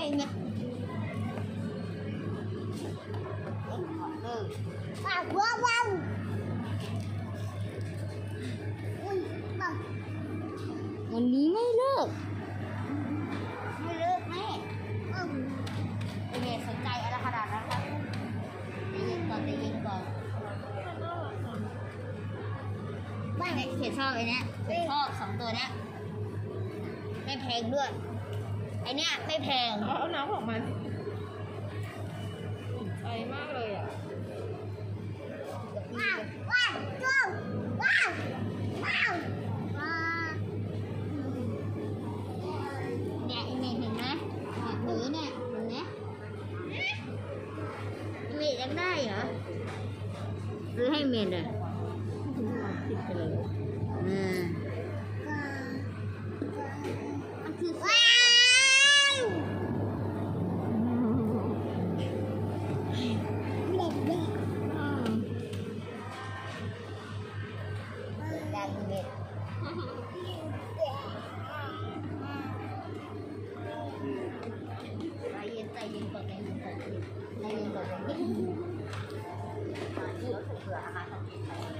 เม็ดว้าววันนี้ไม่เลิกแม่เป็นไงสนใจอะไรขนาดนั้นครับได้ยินก่อนไม่เขียนชอบไอ้นี้เขียนชอบ2ตัวนี้ไม่แพงด้วยไอ้นี้ไม่แพงเอาน้ำออกมาใจมากเลยอ่ะเนี่ยเห็นไหมหมีเนี่ยเห็นไหมเมดยังได้เหรอซื้อให้เมดอ่ะติดไปเลยมันคือว้าวดังเม็ดใจเย็นก่อนพูดเผื่ออาหารของกิน